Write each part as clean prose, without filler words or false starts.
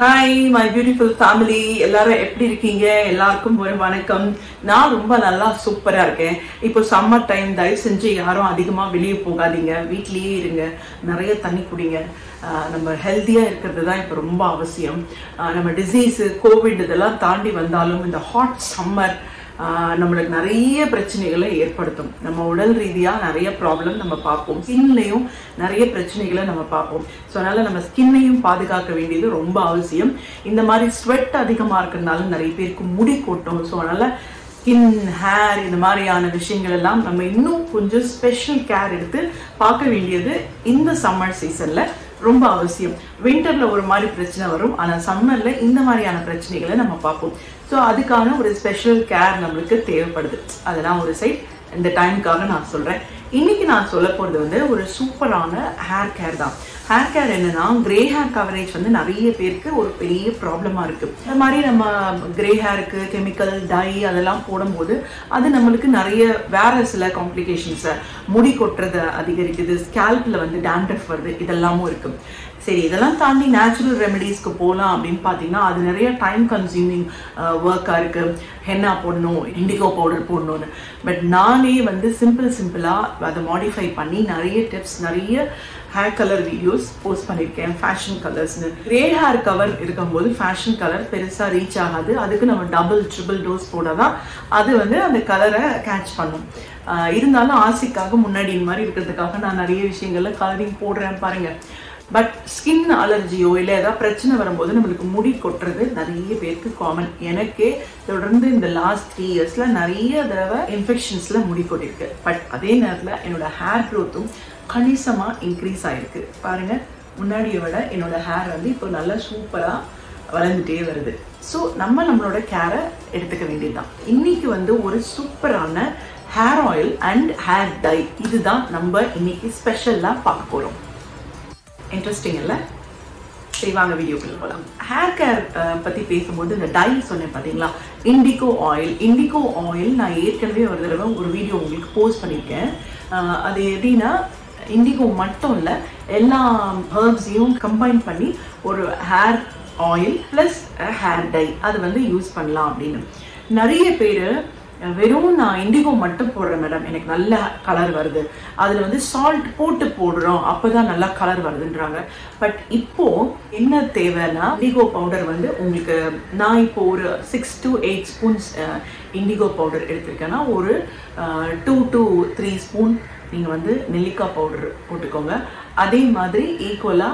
Hi my beautiful family எல்லாரும் எப்படி இருக்கீங்க எல்லாருக்கும் ஒரு வணக்கம் நான் ரொம்ப நல்லா சூப்பரா இருக்கேன் இப்போ சம்மர் டைம் தயவு செஞ்சு யாரும் அதிகமா வெளிய போகாதீங்க வீட்லயே இருங்க நிறைய தண்ணி குடிங்க நம்ம ஹெல்தியா இருக்கிறது தான் இப்போ ரொம்ப அவசியம் நம்ம டிசீஸ் கோவிட் இதெல்லாம் தாண்டி வந்தாலும் இந்த ஹாட் சம்மர் நம்மளுக்கு நிறைய பிரச்சனைகளை ஏற்படுத்தும் நம்ம உடல் ரீதியா நிறைய ப்ராப்ளம் நம்ம பார்ப்போம் ஸ்கின்லயும் நிறைய பிரச்சனைகளை நம்ம பார்ப்போம் ஸோ அதனால நம்ம ஸ்கின்னையும் பாதுகாக்க வேண்டியது ரொம்ப அவசியம் இந்த மாதிரி ஸ்வெட் அதிகமா இருக்கிறதுனால நிறைய பேருக்கு முடி கொட்டும் ஸோ அதனால ஸ்கின் ஹேர் இந்த மாதிரியான விஷயங்கள் எல்லாம் நம்ம இன்னும் கொஞ்சம் ஸ்பெஷல் கேர் எடுத்து பார்க்க வேண்டியது இந்த சம்மர் சீசன்ல ரொம்ப அவசியம் விண்டர்ல ஒரு மாதிரி பிரச்சனை வரும் ஆனா சம்மர்ல இந்த மாதிரியான பிரச்சனைகளை நம்ம பார்ப்போம் ஸோ அதுக்கான ஒரு ஸ்பெஷல் கேர் நம்மளுக்கு தேவைப்படுது அதெல்லாம் ஒரு சைட் இந்த டைமுக்காக நான் சொல்றேன் இன்னைக்கு நான் சொல்ல போறது வந்து ஒரு சூப்பரான ஹேர் கேர் தான் ஹேர் கேர் என்னன்னா கிரே ஹேர் கவரேஜ் வந்து நிறைய பேருக்கு ஒரு பெரிய ப்ராப்ளமா இருக்கு இந்த மாதிரி நம்ம கிரே ஹேருக்கு கெமிக்கல் டை அதெல்லாம் போடும்போது அது நம்மளுக்கு நிறைய வேற சில காம்ப்ளிகேஷன்ஸ் முடி கொட்டுறது அதிகரிக்குது ஸ்கேல்ப்ல வந்து டேண்ட்ரஃப் வருது இதெல்லாமும் இருக்கு சரி இதெல்லாம் தாண்டி நேச்சுரல் ரெமெடிஸ்க்கு போகலாம் அப்படின்னு பார்த்தீங்கன்னா அது நிறைய டைம் கன்சியூமிங் ஒர்க்காக இருக்கு ஹென்னா போடணும் இண்டிகோ பவுடர் போடணும்னு பட் நானே வந்து சிம்பிளாக அதை மாடிஃபை பண்ணி நிறைய டிப்ஸ் நிறைய ஹேர் கலர் வீடியோஸ் போஸ்ட் பண்ணியிருக்கேன் ஃபேஷன் கலர்ஸ்னு கிரே ஹேர் கவர் இருக்கும்போது ஃபேஷன் கலர் பெருசாக ரீச் ஆகாது அதுக்கு நம்ம ட்ரிபிள் டோஸ் போடாதான் அது வந்து அந்த கலரை கேட்ச் பண்ணும் இருந்தாலும் ஆசைக்காக முன்னாடி இந்த மாதிரி இருக்கிறதுக்காக நான் நிறைய விஷயங்கள்ல கலரிங் போடுறேன் பாருங்க பட் ஸ்கின் அலர்ஜியோ இல்லை ஏதாவது பிரச்சனை வரும்போது நம்மளுக்கு முடி கொட்டுறது நிறைய பேருக்கு காமன் எனக்கே தொடர்ந்து இந்த லாஸ்ட் 3 இயர்ஸ்ல நிறைய தடவை இன்ஃபெக்ஷன்ஸ்ல முடி கொட்டிருக்கு பட் அதே நேரத்தில் என்னோட ஹேர் க்ரோத்தும் கணிசமா இன்க்ரீஸ் ஆயிருக்கு பாருங்க முன்னாடியை விட என்னோட ஹேர் வந்து இப்போ நல்லா சூப்பரா வளர்ந்துட்டே வருது ஸோ நம்மளோட கேரை எடுத்துக்க வேண்டியதுதான் இன்னைக்கு வந்து ஒரு சூப்பரான hair oil and hair dye இதுதான் நம்ம இன்னைக்கு ஸ்பெஷலா பார்க்க போறோம் இன்ட்ரெஸ்டிங் இல்ல சரி வாங்க வீடியோக்குள்ள போகலாம் ஹேர் கேர் பத்தி பேசும்போது இந்த டை சொன்னேன் பாத்தீங்களா இண்டிகோ ஆயில் நான் ஏற்கனவே ஒரு தடவை ஒரு வீடியோ உங்களுக்கு போஸ்ட் பண்ணியிருக்கேன் அது எப்படின்னா இண்டிகோ மட்டும் இல்லை எல்லா ஹெர்ப்ஸையும் கம்பைன் பண்ணி ஒரு hair oil plus hair dye அது வந்து யூஸ் பண்ணலாம் அப்படின்னு நிறைய பேர் வெறும் நான் இண்டிகோ மட்டும் போடுறேன் மேடம் எனக்கு நல்ல கலர் வருது அதுல வந்து சால்ட் போட்டு போடுறோம் அப்பதான் நல்லா கலர் வருதுன்றாங்க பட் இப்போ என்ன தேவைன்னா இண்டிகோ பவுடர் வந்து உங்களுக்கு நான் இப்போ ஒரு 6 to 8 ஸ்பூன்ஸ் இண்டிகோ பவுடர் எடுத்திருக்கேன்னா ஒரு 2 to 3 ஸ்பூன் நீங்க வந்து நெல்லிக்காய் பவுடர் போட்டுக்கோங்க அதே மாதிரி ஈக்குவலா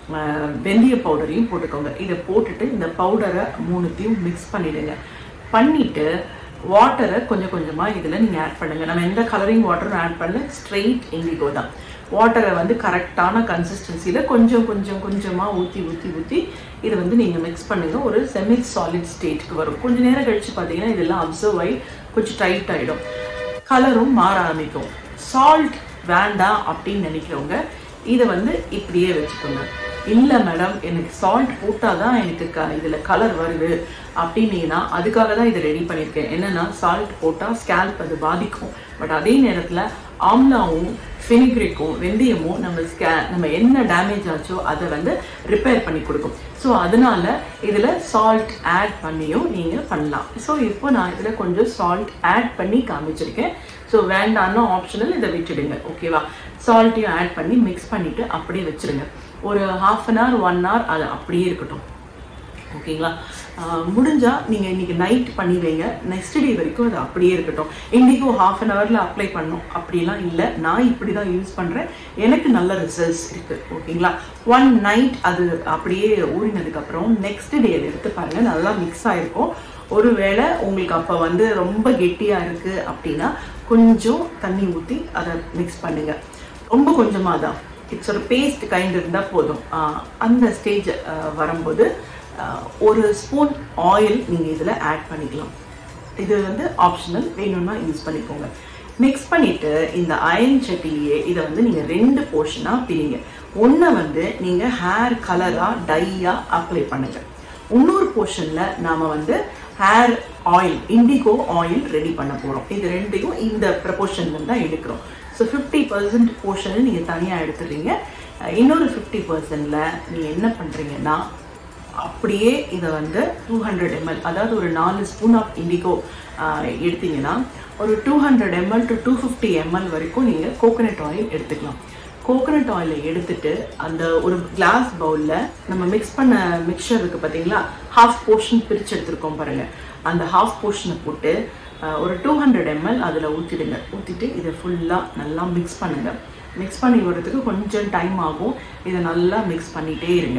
வெந்தய பவுடரையும் போட்டுக்கோங்க இதை போட்டுட்டு இந்த பவுடரை மூணுத்தையும் மிக்ஸ் பண்ணிடுங்க பண்ணிட்டு வாட்டரை கொஞ்சம் கொஞ்சமாக இதில் நீங்கள் ஆட் பண்ணுங்கள் நம்ம எந்த கலரிங் வாட்டரும் ஆட் பண்ணல ஸ்ட்ரெயிட் இண்டிகோ தான் வாட்டரை வந்து கரெக்டான கன்சிஸ்டன்சியில் கொஞ்சமாக ஊற்றி இதை வந்து நீங்கள் மிக்ஸ் பண்ணுங்கள் ஒரு செமி சாலிட் ஸ்டேட்டுக்கு வரும் கொஞ்சம் நேரம் கழித்து பார்த்தீங்கன்னா இதெல்லாம் அப்சர்வ் ஆகி கொஞ்சம் டைட் ஆகிடும் கலரும் மாற ஆரம்பிக்கும் சால்ட் வேண்டாம் அப்படின்னு நினைக்கிறவங்க இதை வந்து இப்படியே வச்சுக்கோங்க இல்லை மேடம் எனக்கு சால்ட் போட்டால் தான் எனக்கு இதில் கலர் வருது அப்படின்னீங்கன்னா அதுக்காக தான் இதை ரெடி பண்ணியிருக்கேன் என்னன்னா சால்ட் போட்டால் ஸ்கேல்ப் அது பாதிக்கும் பட் அதே நேரத்தில் ஆம்லாவும் ஃபெனிக்ரிக்கும் வெந்தயமும் நம்ம என்ன டேமேஜ் ஆச்சோ அதை வந்து ரிப்பேர் பண்ணி கொடுக்கும் ஸோ அதனால இதில் சால்ட் ஆட் பண்ணியும் நீங்கள் பண்ணலாம் ஸோ இப்போ நான் இதில் கொஞ்சம் சால்ட் ஆட் பண்ணி காமிச்சிருக்கேன் ஸோ வேண்டாம்னா ஆப்ஷனல் இதை விட்டுடுங்க ஓகேவா சால்ட்டையும் ஆட் பண்ணி மிக்ஸ் பண்ணிட்டு அப்படியே வச்சிருங்க ஒரு 1/2 hour 1 hour அது அப்படியே இருக்கட்டும் ஓகேங்களா முடிஞ்சா நீங்க இன்னைக்கு நைட் பண்ணி வைங்க நெக்ஸ்ட் டே வரைக்கும் அது அப்படியே இருக்கட்டும் இண்டிகோ 1/2 hourல அப்ளை பண்ணும் அப்படிலாம் இல்லை நான் இப்படிதான் யூஸ் பண்றேன் எனக்கு நல்ல ரிசல்ட்ஸ் இருக்கு ஓகேங்களா 1 night அது அப்படியே ஊறினதுக்கு அப்புறம் நெக்ஸ்ட் டே அதை எடுத்து பாருங்க நல்லா மிக்ஸ் ஆயிருக்கும் ஒருவேளை உங்களுக்கு அப்ப வந்து ரொம்ப கெட்டியா இருக்கு அப்படின்னா கொஞ்சம் தண்ணி ஊற்றி அதை மிக்ஸ் பண்ணுங்க ரொம்ப கொஞ்சமா தான் இட்ஸ் ஒரு பேஸ்ட் கைண்ட் இருந்தால் போதும் அந்த ஸ்டேஜ் வரும்போது ஒரு ஸ்பூன் ஆயில் நீங்கள் இதில் ஆட் பண்ணிக்கலாம் இது வந்து ஆப்ஷனல் வேணும்னா யூஸ் பண்ணிக்கோங்க மிக்ஸ் பண்ணிட்டு இந்த அயன் சட்டிலேயே இதை வந்து நீங்கள் 2 போர்ஷனாக பிரிங்க ஒன்று வந்து நீங்கள் ஹேர் கலராக டையாக அப்ளை பண்ணுங்க இன்னொரு போர்ஷனில் நாம் வந்து hair oil indigo oil ready பண்ண போகிறோம் இது ரெண்டையும் இந்த ப்ரப்போர்ஷன்ல தான் எடுக்கிறோம் ஸோ 50% போர்ஷனை நீங்கள் தனியாக எடுத்துடுறீங்க இன்னொரு 50%ல நீங்கள் என்ன பண்ணுறீங்கன்னா அப்படியே இதை வந்து 200 ml, அதாவது ஒரு 4 ஸ்பூன் ஆஃப் இண்டிகோ எடுத்தீங்கன்னா ஒரு 200 ml to 250 ml வரைக்கும் நீங்கள் கோகோனட் ஆயில் எடுத்துக்கலாம். கோகோனட் ஆயிலை எடுத்துட்டு அந்த ஒரு கிளாஸ் பவுலில் நம்ம மிக்ஸ் பண்ண மிக்சர் இருக்குது பார்த்தீங்களா, ஹாஃப் போர்ஷன் பிரித்து எடுத்துருக்கோம் பாருங்கள். அந்த ஹாஃப் போர்ஷனை போட்டு ஒரு 200 ml அதில் ஊற்றிடுங்க. ஊற்றிட்டு இதை ஃபுல்லாக நல்லா மிக்ஸ் பண்ணுங்கள். மிக்ஸ் பண்ணி வரதுக்கு கொஞ்சம் டைம் ஆகும். இதை நல்லா மிக்ஸ் பண்ணிகிட்டே இருங்க.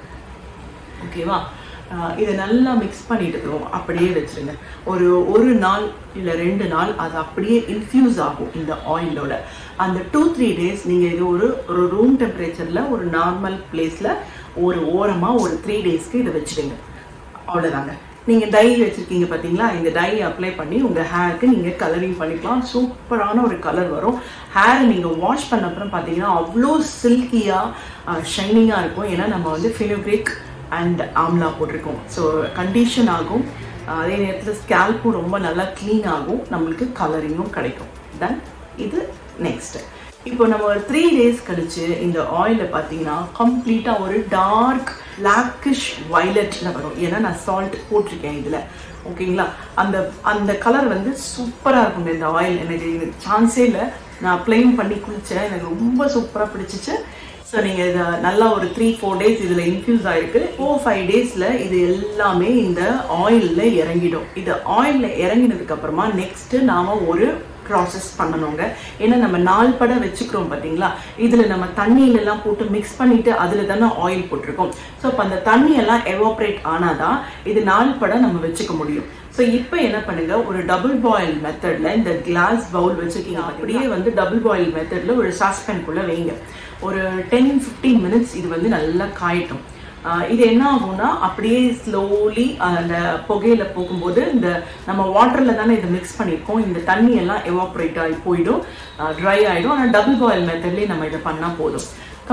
ஓகேவா? இதை நல்லா மிக்ஸ் பண்ணிட்டு அப்படியே வச்சுருங்க. ஒரு நாள் இல்லை 2 நாள் அது அப்படியே இன்ஃப்யூஸ் ஆகும் இந்த ஆயிலோட. அந்த 2-3 days நீங்கள் இது ஒரு ரூம் டெம்பரேச்சரில் ஒரு நார்மல் பிளேஸில் ஒரு ஓரமாக ஒரு 3 daysக்கு இதை வச்சுடுங்க. அவ்வளோதாங்க. நீங்கள் டை வச்சுருக்கீங்க பார்த்தீங்களா, இந்த டை அப்ளை பண்ணி உங்கள் ஹேருக்கு நீங்கள் கலரிங் பண்ணிக்கலாம். சூப்பரான ஒரு கலர் வரும். ஹேரை நீங்கள் வாஷ் பண்ண அப்புறம் பார்த்தீங்கன்னா அவ்வளோ சில்கியாக ஷைனிங்காக இருக்கும். ஏன்னா நம்ம வந்து ஃபெனுக்ரிக் அண்ட் ஆம்லா போட்டிருக்கோம். ஸோ கண்டிஷன் ஆகும், அதே நேரத்தில் ஸ்கேல்ப்பும் ரொம்ப நல்லா க்ளீன் ஆகும், நம்மளுக்கு கலரிங்கும் கிடைக்கும். தென் இது நெக்ஸ்ட்டு. இப்போ நம்ம ஒரு 3 days கழிச்சு இந்த ஆயிலை பார்த்தீங்கன்னா கம்ப்ளீட்டாக ஒரு டார்க் பிளாக்கிஷ் வயலட்டில் வரும். ஏன்னா நான் சால்ட் போட்டிருக்கேன் இதில். ஓகேங்களா? அந்த கலர் வந்து சூப்பராக இருக்குங்க இந்த ஆயில். எனக்கு சான்ஸே இல்லை. நான் அப்ளையும் பண்ணி குளித்தேன், எனக்கு ரொம்ப சூப்பராக பிடிச்சிச்சு. ஸோ நீங்கள் இதை நல்லா ஒரு 3-4 days இதில் இன்ஃப்யூஸ் ஆகிருக்கு. 4-5 daysல இது எல்லாமே இந்த ஆயிலில் இறங்கிடும். இது ஆயிலில் இறங்கினதுக்கு அப்புறமா நெக்ஸ்ட்டு நாம் ஒரு ப்ராசஸ் பண்ணணுங்க. ஏன்னா நம்ம 4 படை வச்சுக்கிறோம் பார்த்தீங்களா, இதில் நம்ம தண்ணியிலலாம் போட்டு மிக்ஸ் பண்ணிவிட்டு அதில் தானே ஆயில் போட்டிருக்கோம். ஸோ அப்போ அந்த தண்ணியெல்லாம் எவாப்ரேட் ஆனாதான் இது 4 படை நம்ம வச்சுக்க முடியும். ஸோ இப்போ என்ன பண்ணுங்க, ஒரு டபுள் பாயில் மெத்தடில் இந்த கிளாஸ் பவுல் வச்சுருக்கீங்க அப்படியே வந்து டபுள் பாயில் மெத்தடில் ஒரு சாஸ்பேன்குள்ளே வைங்க. ஒரு 10-15 minutes இது வந்து நல்லா காயட்டும். இது என்ன ஆகும்னா அப்படியே ஸ்லோலி அந்த புகையில போகும்போது இந்த நம்ம வாட்டரில் தானே இதை மிக்ஸ் பண்ணியிருக்கோம், இந்த தண்ணி எல்லாம் எவாப்ரேட் ஆகி போயிடும், ட்ரை ஆகிடும். ஆனால் டபுள் பாயில் மெத்தட்லேயே நம்ம இதை பண்ணால் போதும்.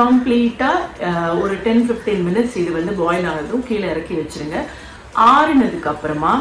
கம்ப்ளீட்டாக ஒரு 10-15 minutes இது வந்து பாயில் ஆனதும் கீழே இறக்கி வச்சுருங்க. ஆறினதுக்கு அப்புறமா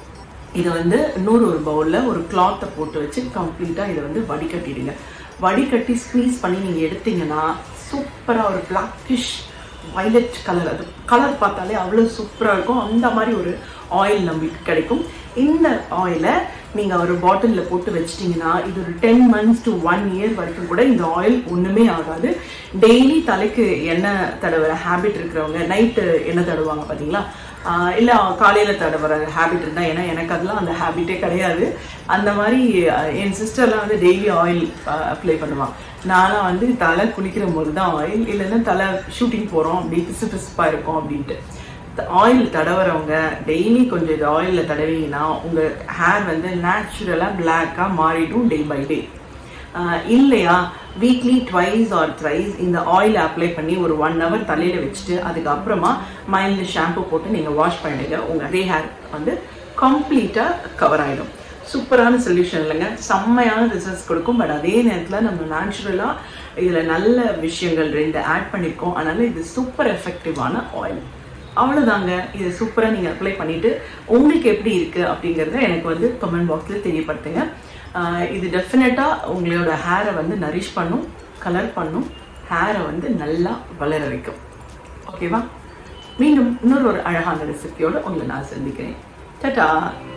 இதை வந்து இன்னொரு பவுலில் ஒரு கிளாத்தை போட்டு வச்சு கம்ப்ளீட்டாக இதை வந்து வடிகட்டிடுங்க. வடிகட்டி ஸ்க்வீஸ் பண்ணி நீங்கள் எடுத்தீங்கன்னா சூப்பராக ஒரு பிளாக்கிஷ் வயலட் கலர், அது கலர் பார்த்தாலே அவ்வளோ சூப்பராக இருக்கும். அந்த மாதிரி ஒரு ஆயில் நம்மளுக்கு கிடைக்கும். இந்த ஆயிலை நீங்கள் ஒரு பாட்டிலில் போட்டு வச்சிட்டிங்கன்னா இது ஒரு 10 months to 1 year வரைக்கும் கூட இந்த ஆயில் ஒன்றுமே ஆகாது. டெய்லி தலைக்கு எண்ணெய் தடவுற ஹேபிட் இருக்கிறவங்க நைட்டு எண்ணெய் தடவுவாங்க பார்த்தீங்களா, இல்லை காலையில் தடவுற ஹேபிட் இருந்தால், ஏன்னா எனக்கு அதெல்லாம் அந்த ஹேபிட்டே கிடையாது. அந்த மாதிரி என் சிஸ்டர்லாம் வந்து டெய்லி ஆயில் அப்ளை பண்ணுவான். நானும் வந்து தலை குளிக்கிற போது தான் ஆயில், இல்லைன்னா தலை ஷூட்டிங் போகிறோம் அப்படி பிசுப்பாக இருக்கும் அப்படின்ட்டு. ஆயில் தடவுறவங்க டெய்லி கொஞ்சம் இது ஆயிலில் தடவிங்கன்னா உங்கள் ஹேர் வந்து நேச்சுரலாக பிளாக்காக மாறிடும் டே பை டே. இல்லையா வீக்லி ட்வைஸ் ஆர் த்ரைஸ் இந்த ஆயில் அப்ளை பண்ணி ஒரு 1 hour தலையில் வச்சுட்டு அதுக்கப்புறமா மைல்டு ஷாம்பு போட்டு நீங்கள் வாஷ் பண்ணிடுங்க. உங்கள் கிரே ஹேர் வந்து கம்ப்ளீட்டாக கவர் ஆகிடும். சூப்பரான சொல்யூஷன் இல்லைங்க, செம்மையான ரிசல்ட்ஸ் கொடுக்கும். பட் அதே நேரத்தில் நம்ம நேச்சுரலாக இதில் நல்ல விஷயங்கள் 2 ஆட் பண்ணியிருக்கோம். அதனால் இது சூப்பர் எஃபெக்டிவான ஆயில். அவ்வளோதாங்க. இது சூப்பராக நீங்கள் அப்ளை பண்ணிவிட்டு உங்களுக்கு எப்படி இருக்குது அப்படிங்கிறத எனக்கு வந்து கமெண்ட் பாக்ஸில் தெரியப்படுத்துங்க. இது டெஃபினட்டாக உங்களோட ஹேரை வந்து நரிஷ் பண்ணும், கலர் பண்ணும், ஹேரை வந்து நல்லா வளர வைக்கும். ஓகேவா? மீண்டும் இன்னொரு அழகான ரெசிபியோடு உங்களை நான் சந்திக்கிறேன். டாடா.